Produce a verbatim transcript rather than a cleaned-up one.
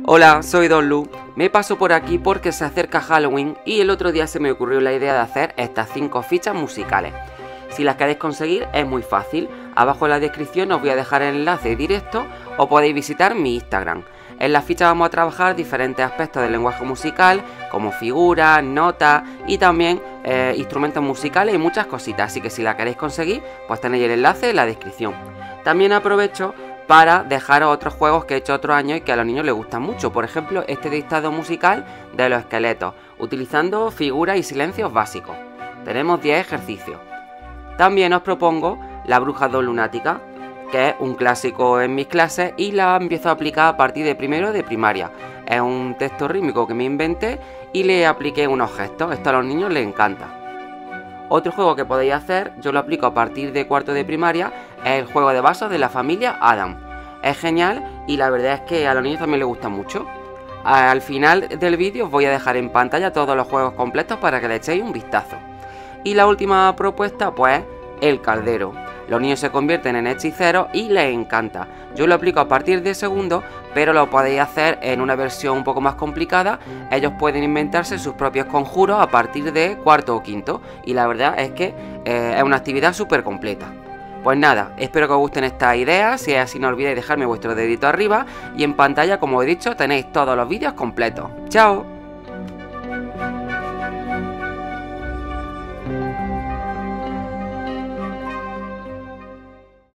Hola, soy Don Lu. Me paso por aquí porque se acerca Halloween y el otro día se me ocurrió la idea de hacer estas cinco fichas musicales. Si las queréis conseguir es muy fácil. Abajo en la descripción os voy a dejar el enlace directo o podéis visitar mi Instagram. En la ficha vamos a trabajar diferentes aspectos del lenguaje musical, como figuras, notas y también eh, instrumentos musicales y muchas cositas. Así que si la queréis conseguir, pues tenéis el enlace en la descripción. También aprovecho para dejaros otros juegos que he hecho otro año y que a los niños les gustan mucho. Por ejemplo, este dictado musical de los esqueletos, utilizando figuras y silencios básicos. Tenemos diez ejercicios. También os propongo La bruja dos lunática, que es un clásico en mis clases y la empiezo a aplicar a partir de primero de primaria. Es un texto rítmico que me inventé y le apliqué unos gestos. Esto a los niños les encanta. Otro juego que podéis hacer, yo lo aplico a partir de cuarto de primaria, es el juego de vasos de la familia Adam. Es genial y la verdad es que a los niños también les gusta mucho. Al final del vídeo os voy a dejar en pantalla todos los juegos completos para que le echéis un vistazo. Y la última propuesta pues el caldero. Los niños se convierten en hechiceros y les encanta. Yo lo aplico a partir de segundo, pero lo podéis hacer en una versión un poco más complicada. Ellos pueden inventarse sus propios conjuros a partir de cuarto o quinto. Y la verdad es que eh, es una actividad súper completa. Pues nada, espero que os gusten estas ideas. Si es así, no olvidéis dejarme vuestro dedito arriba. Y en pantalla, como he dicho, tenéis todos los vídeos completos. ¡Chao!